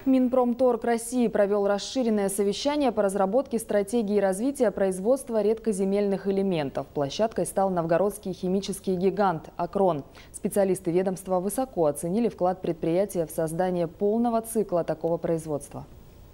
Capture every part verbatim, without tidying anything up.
Минпромторг России провел расширенное совещание по разработке стратегии развития производства редкоземельных элементов. Площадкой стал новгородский химический гигант «Акрон». Специалисты ведомства высоко оценили вклад предприятия в создание полного цикла такого производства.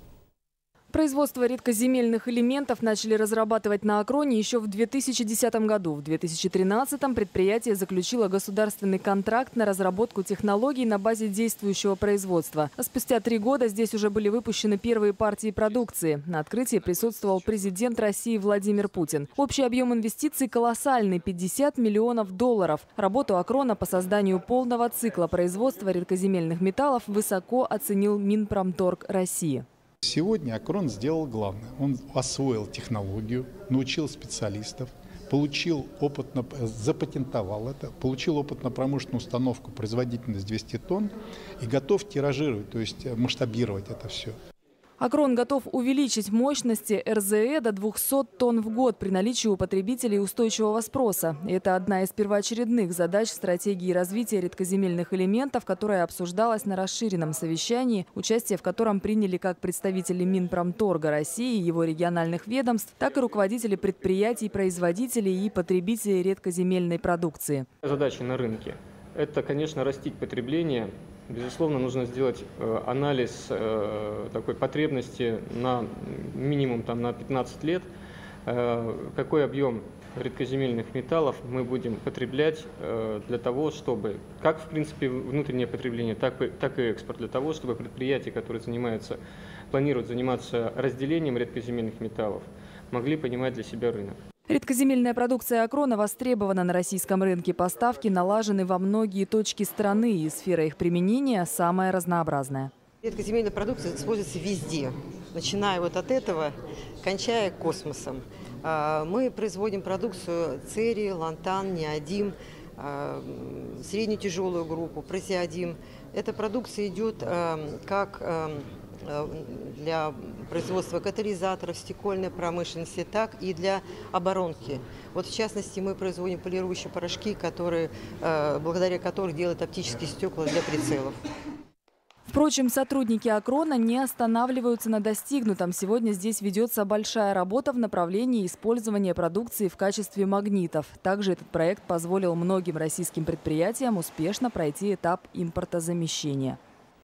Производство редкоземельных элементов начали разрабатывать на «Акроне» еще в две тысячи десятом году. В две тысячи тринадцатом предприятие заключило государственный контракт на разработку технологий на базе действующего производства. А спустя три года здесь уже были выпущены первые партии продукции. На открытии присутствовал президент России Владимир Путин. Общий объем инвестиций колоссальный – пятьдесят миллионов долларов. Работу «Акрона» по созданию полного цикла производства редкоземельных металлов высоко оценил Минпромторг России. Сегодня «Акрон» сделал главное. Он освоил технологию, научил специалистов, получил опытно, запатентовал это, получил опытно-промышленную установку, производительность двести тонн и готов тиражировать, то есть масштабировать это все. «Акрон» готов увеличить мощности эр зэ э до двухсот тонн в год при наличии у потребителей устойчивого спроса. Это одна из первоочередных задач стратегии развития редкоземельных элементов, которая обсуждалась на расширенном совещании, участие в котором приняли как представители Минпромторга России, его региональных ведомств, так и руководители предприятий, производителей и потребителей редкоземельной продукции. Задача на рынке – это, конечно, растить потребление. Безусловно, нужно сделать э, анализ э, такой потребности на минимум там, на пятнадцать лет, э, какой объем редкоземельных металлов мы будем потреблять э, для того, чтобы, как в принципе внутреннее потребление, так и, так и экспорт, для того, чтобы предприятия, которые занимаются, планируют заниматься разделением редкоземельных металлов, могли понимать для себя рынок. Редкоземельная продукция «Акрона» востребована на российском рынке. Поставки налажены во многие точки страны, и сфера их применения самая разнообразная. Редкоземельная продукция используется везде, начиная вот от этого, кончая космосом. Мы производим продукцию церий, лантан, неодим, среднетяжелую группу, прозиодим. Эта продукция идет как для производства катализаторов, стекольной промышленности, так и для оборонки. Вот в частности мы производим полирующие порошки, которые, благодаря которым делают оптические стекла для прицелов. Впрочем, сотрудники «Акрона» не останавливаются на достигнутом. Сегодня здесь ведется большая работа в направлении использования продукции в качестве магнитов. Также этот проект позволил многим российским предприятиям успешно пройти этап импортозамещения.